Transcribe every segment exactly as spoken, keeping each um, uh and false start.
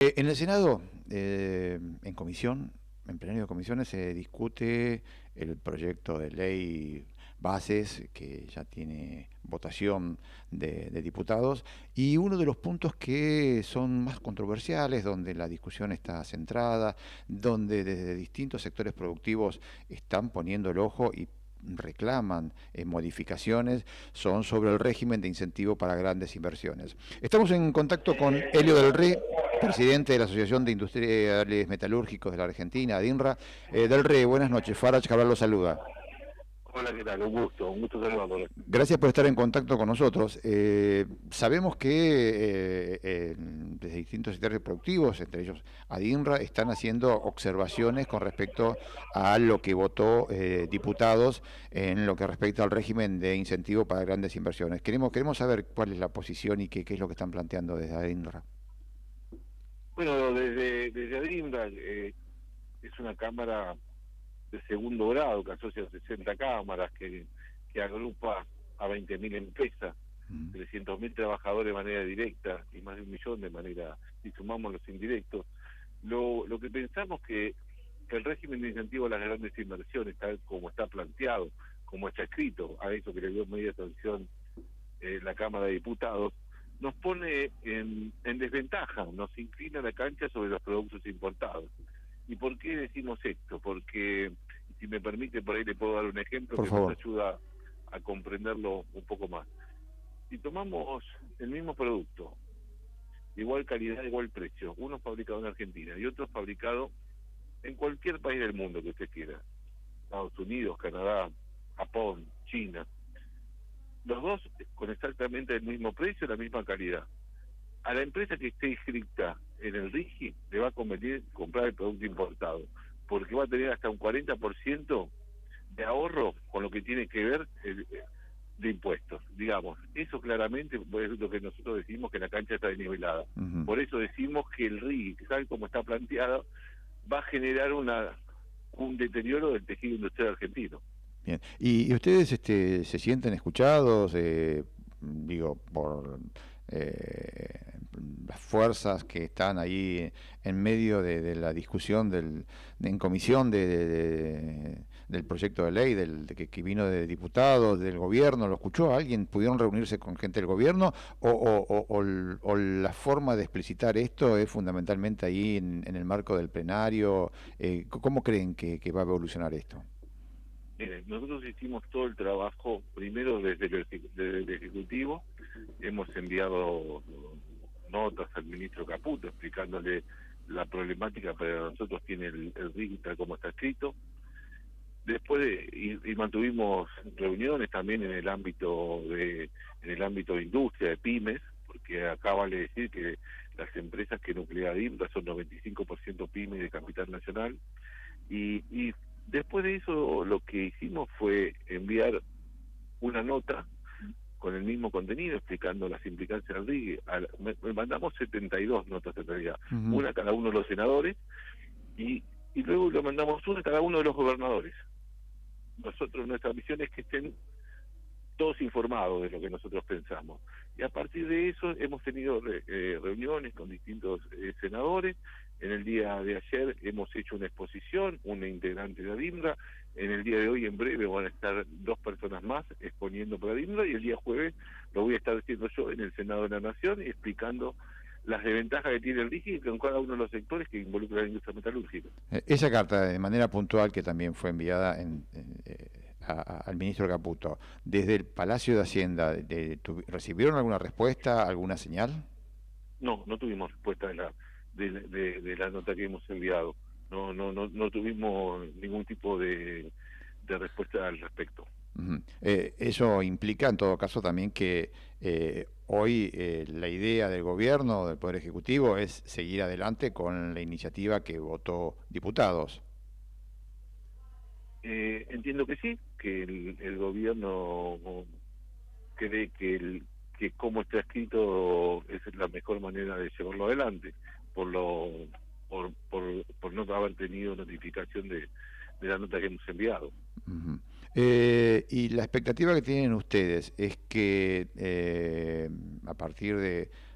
En el Senado, eh, en comisión, en plenario de comisiones, se discute el proyecto de ley bases que ya tiene votación de, de diputados, y uno de los puntos que son más controversiales, donde la discusión está centrada, donde desde distintos sectores productivos están poniendo el ojo y reclaman eh, modificaciones, son sobre el régimen de incentivo para grandes inversiones. Estamos en contacto con Helio del Re, presidente de la Asociación de Industriales Metalúrgicos de la Argentina, ADINRA. Eh, del Re, buenas noches. Farage Cabral lo saluda. Hola, ¿qué tal? Un gusto, un gusto saludarlo. Gracias por estar en contacto con nosotros. Eh, sabemos que eh, eh, desde distintos sectores productivos, entre ellos ADINRA, están haciendo observaciones con respecto a lo que votó eh, diputados en lo que respecta al régimen de incentivo para grandes inversiones. Queremos, queremos saber cuál es la posición y qué, qué es lo que están planteando desde ADINRA. Bueno, desde, desde ADINRA eh, es una cámara de segundo grado que asocia sesenta cámaras, que, que agrupa a veinte mil empresas, Mm. trescientos mil trabajadores de manera directa y más de un millón de manera, si sumamos los indirectos. Lo, lo que pensamos que, que el régimen de incentivo a las grandes inversiones, tal como está planteado, como está escrito, a eso que le dio media atención eh, la Cámara de Diputados, nos pone en, en desventaja, nos inclina la cancha sobre los productos importados. ¿Y por qué decimos esto? Porque, si me permite, por ahí le puedo dar un ejemplo Por que nos favor. ayuda a comprenderlo un poco más. Si tomamos el mismo producto, igual calidad, igual precio, uno fabricado en Argentina y otro fabricado en cualquier país del mundo que usted quiera, Estados Unidos, Canadá, Japón, China, los dos con exactamente el mismo precio, la misma calidad. A la empresa que esté inscrita en el RIGI le va a convenir comprar el producto importado, porque va a tener hasta un cuarenta por ciento de ahorro con lo que tiene que ver el, de impuestos, digamos. Eso claramente es lo que nosotros decimos, que la cancha está desnivelada. Ujú. Por eso decimos que el RIGI, tal como está planteado, va a generar una un deterioro del tejido industrial argentino. Bien. ¿Y, y ustedes este, se sienten escuchados, eh, digo, por eh, las fuerzas que están ahí en medio de, de la discusión del, de- en comisión de, de- de- del proyecto de ley del, de que, que vino de diputados, del gobierno? ¿Lo escuchó alguien? ¿Pudieron reunirse con gente del gobierno? ¿O, o- o- o l- o la forma de explicitar esto es fundamentalmente ahí en, en el marco del plenario? Eh, ¿cómo creen que, que va a evolucionar esto? Mire, nosotros hicimos todo el trabajo primero desde el, eje- desde el Ejecutivo, hemos enviado notas al ministro Caputo explicándole la problemática, pero nosotros tiene el, el RIGI tal como está escrito. Después de, y, y mantuvimos reuniones también en el ámbito de en el ámbito de industria, de pymes, porque acá vale decir que las empresas que nuclea DIMPA son noventa y cinco por ciento pymes de capital nacional. Y, y después de eso lo que hicimos fue enviar una nota con el mismo contenido explicando las implicancias del RIGI. Al- me- me mandamos setenta y dos notas en realidad, Ujú. una a cada uno de los senadores y, y luego lo mandamos una a cada uno de los gobernadores. Nosotros, nuestra misión es que estén todos informados de lo que nosotros pensamos. Y a partir de eso hemos tenido re, eh, reuniones con distintos eh, senadores. En el día de ayer hemos hecho una exposición, una integrante de ADINRA. En el día de hoy, en breve, van a estar dos personas más exponiendo por ADINRA, y el día jueves lo voy a estar haciendo yo en el Senado de la Nación, explicando las desventajas que tiene el RIGI con cada uno de los sectores que involucra la industria metalúrgica. Eh, Esa carta, de manera puntual, que también fue enviada en, en, eh, a- a- al ministro Caputo, desde el Palacio de Hacienda, de- de- tu- ¿recibieron alguna respuesta, alguna señal? No, no tuvimos respuesta de la de, de, de la nota que hemos enviado. No, no, no, no tuvimos ningún tipo de, de respuesta al respecto. Ujú. Eh, eso implica, en todo caso, también que eh, hoy eh, la idea del gobierno, del Poder Ejecutivo, es seguir adelante con la iniciativa que votó diputados. Eh, entiendo que sí, que el, el gobierno cree que el que como está escrito es la mejor manera de llevarlo adelante, por lo por, por, por no haber tenido notificación de, de la nota que hemos enviado. Ujú. Eh, y la expectativa que tienen ustedes es que eh, a partir de,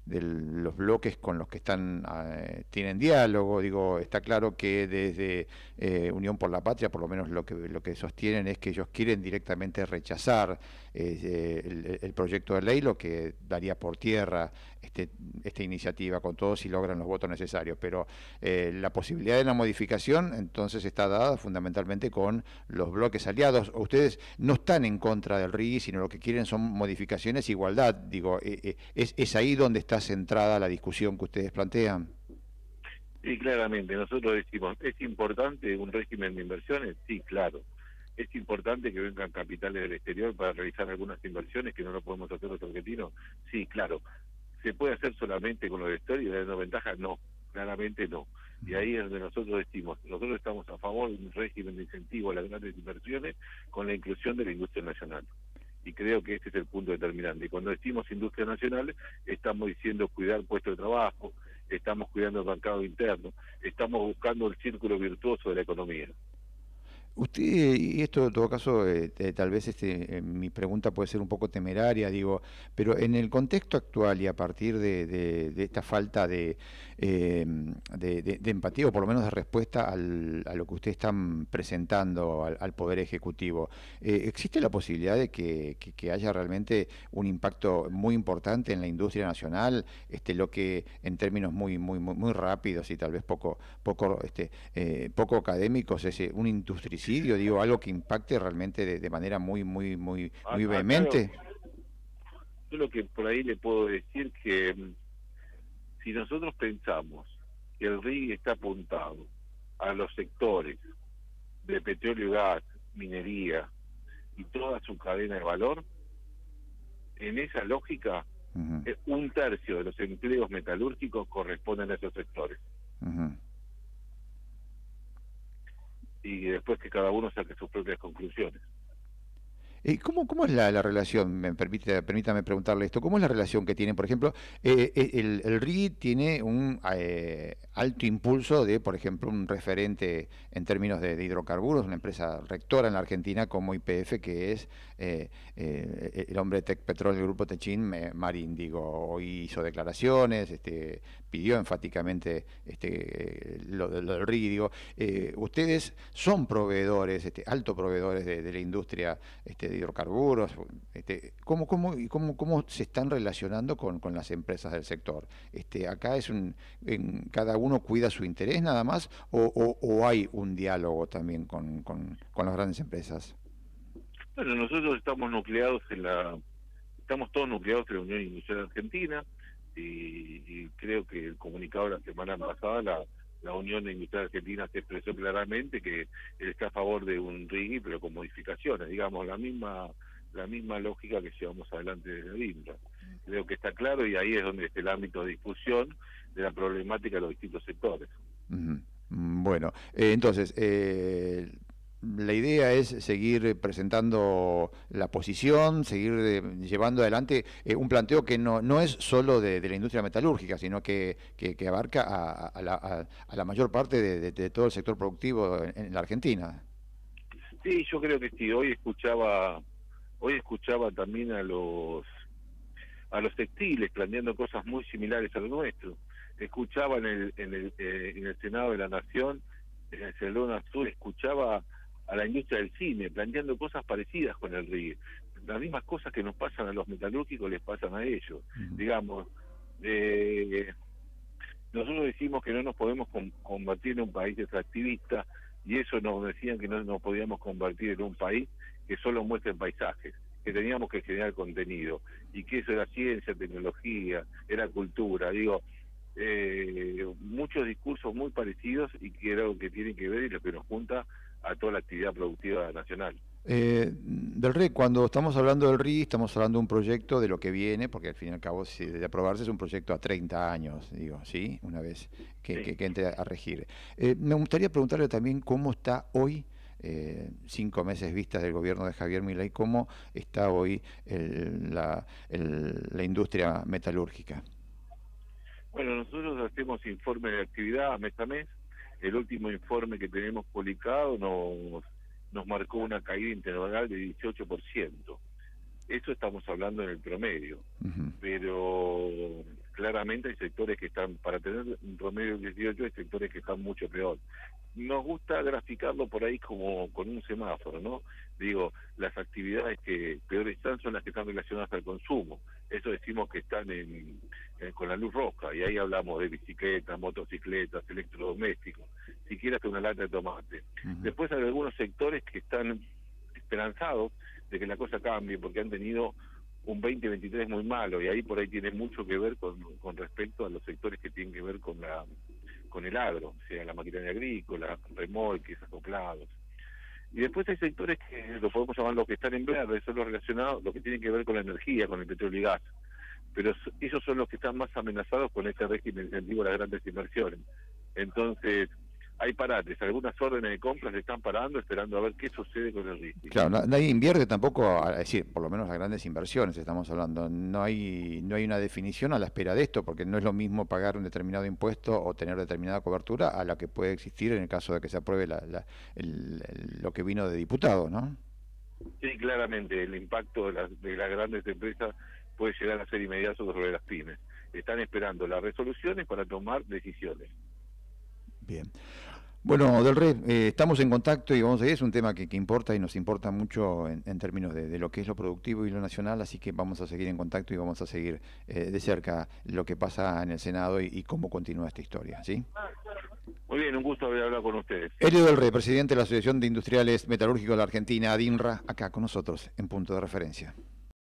de los bloques con los que están eh, tienen diálogo. Digo, está claro que desde eh, Unión por la Patria, por lo menos lo que lo que sostienen es que ellos quieren directamente rechazar eh, el, el proyecto de ley, lo que daría por tierra este, esta iniciativa con todos si logran los votos necesarios. Pero eh, la posibilidad de una modificación entonces está dada fundamentalmente con los bloques aliados. Ustedes no están en contra del R I G I, sino lo que quieren son modificaciones e igualdad. Digo, eh, eh, es, es ahí donde está centrada la discusión que ustedes plantean. Sí, claramente, nosotros decimos, ¿es importante un régimen de inversiones? Sí, claro. ¿Es importante que vengan capitales del exterior para realizar algunas inversiones que no lo podemos hacer los argentinos? Sí, claro. ¿Se puede hacer solamente con los del exterior y dando ventaja? No, claramente no. Y ahí es donde nosotros decimos, nosotros estamos a favor de un régimen de incentivo a las grandes inversiones con la inclusión de la industria nacional. Y creo que este es el punto determinante. Y cuando decimos industria nacional, estamos diciendo cuidar puestos de trabajo, estamos cuidando el mercado interno, estamos buscando el círculo virtuoso de la economía. Usted, y esto en todo caso, eh, eh, tal vez este, eh, mi pregunta puede ser un poco temeraria, digo, pero en el contexto actual y a partir de, de, de esta falta de, eh, de, de, de empatía, o por lo menos de respuesta al, a lo que ustedes están presentando al, al Poder Ejecutivo, eh, ¿existe la posibilidad de que, que, que haya realmente un impacto muy importante en la industria nacional? Este, lo que en términos muy, muy, muy, muy rápidos y tal vez poco, poco, este, eh, poco académicos, es eh, un industrial, digo, algo que impacte realmente de, de manera muy, muy, muy, muy vehemente. Yo lo que por ahí le puedo decir que si nosotros pensamos que el R I G I está apuntado a los sectores de petróleo y gas, minería y toda su cadena de valor, en esa lógica, uh-huh. un tercio de los empleos metalúrgicos corresponden a esos sectores. Uh-huh. Y después que cada uno saque sus propias conclusiones. ¿Cómo, cómo es la, la relación? Me permite, permítame preguntarle esto. ¿Cómo es la relación que tienen? Por ejemplo, eh, el, el R I G I tiene un eh, alto impulso de, por ejemplo, un referente en términos de, de hidrocarburos, una empresa rectora en la Argentina como Y P F, que es eh, eh, el hombre de Tecpetrol del grupo Techin, Marín. Digo, hoy hizo declaraciones, este, pidió enfáticamente este, lo, lo del R I G I. Digo, eh, ustedes son proveedores, este, alto proveedores de, de la industria este, hidrocarburos, este, ¿cómo, cómo, cómo, cómo se están relacionando con, con las empresas del sector? Este, acá es un, en, cada uno cuida su interés nada más, o, o, o hay un diálogo también con, con, con las grandes empresas. Bueno, nosotros estamos nucleados en la, estamos todos nucleados en la Unión Industrial Argentina, y, y creo que el comunicado de la semana pasada, la la Unión Industrial Argentina se expresó claramente que él está a favor de un R I G I, pero con modificaciones, digamos, la misma la misma lógica que llevamos adelante desde el INDRA. Creo que está claro y ahí es donde está el ámbito de discusión de la problemática de los distintos sectores. Uh-huh. Bueno, eh, entonces, eh, la idea es seguir presentando la posición, seguir eh, llevando adelante eh, un planteo que no, no es solo de, de la industria metalúrgica, sino que, que, que abarca a, a, la, a, a la mayor parte de, de, de todo el sector productivo en, en la Argentina. Sí, yo creo que sí. Hoy escuchaba, hoy escuchaba también a los a los textiles planteando cosas muy similares a lo nuestro. Escuchaba en el en el, eh, en el Senado de la Nación, en el Salón Azul, escuchaba a la industria del cine, planteando cosas parecidas con el R I G I. Las mismas cosas que nos pasan a los metalúrgicos les pasan a ellos. Uh-huh. Digamos, eh, nosotros decimos que no nos podemos com- convertir en un país extractivista, y eso nos decían que no nos podíamos convertir en un país que solo muestre paisajes, que teníamos que generar contenido, y que eso era ciencia, tecnología, era cultura. Digo, eh, muchos discursos muy parecidos y que era lo que tiene que ver y lo que nos junta a toda la actividad productiva nacional. Eh, del R I G I, cuando estamos hablando del R I G I, estamos hablando de un proyecto de lo que viene, porque al fin y al cabo, si de aprobarse, es un proyecto a treinta años, digo, ¿sí? Una vez que, sí. que, que entre a regir. Eh, me gustaría preguntarle también cómo está hoy, eh, cinco meses vistas del gobierno de Javier Milei, cómo está hoy el, la, el, la industria metalúrgica. Bueno, nosotros hacemos informe de actividad mes a mes. El último informe que tenemos publicado nos, nos marcó una caída interanual de dieciocho por ciento. Eso estamos hablando en el promedio. Uh-huh. Pero claramente hay sectores que están, para tener un promedio del dieciocho, hay sectores que están mucho peor. Nos gusta graficarlo por ahí como con un semáforo, ¿no? Digo, las actividades que peor están son las que están relacionadas al consumo. Eso decimos que están en, en, con la luz roja, y ahí hablamos de bicicletas, motocicletas, electrodomésticos, siquiera que una lata de tomate. Uh-huh. Después hay algunos sectores que están esperanzados de que la cosa cambie, porque han tenido un veinte veintitrés muy malo, y ahí por ahí tiene mucho que ver con, con respecto a los sectores que tienen que ver con la con el agro, o sea, la maquinaria agrícola, remolques, acoplados. Y después hay sectores que lo podemos llamar los que están en verde, son los relacionados, los que tienen que ver con la energía, con el petróleo y gas. Pero esos son los que están más amenazados con este régimen incentivo a las grandes inversiones. Entonces, hay parates, algunas órdenes de compras se están parando, esperando a ver qué sucede con el risco. Claro, nadie invierte tampoco, es decir, por lo menos las grandes inversiones estamos hablando, no hay no hay una definición a la espera de esto, porque no es lo mismo pagar un determinado impuesto o tener determinada cobertura a la que puede existir en el caso de que se apruebe la, la, el, el, lo que vino de diputado, ¿no? Sí, claramente, el impacto de las, de las grandes empresas puede llegar a ser inmediato sobre las pymes. Están esperando las resoluciones para tomar decisiones. Bien. Bueno, Del Rey, eh, estamos en contacto y vamos a ir, es un tema que, que importa y nos importa mucho en, en términos de, de lo que es lo productivo y lo nacional, así que vamos a seguir en contacto y vamos a seguir eh, de cerca lo que pasa en el Senado y, y cómo continúa esta historia, ¿sí? Muy bien, un gusto haber hablado con ustedes. Elio Del Rey, presidente de la Asociación de Industriales Metalúrgicos de la Argentina, ADINRA, acá con nosotros en Punto de Referencia.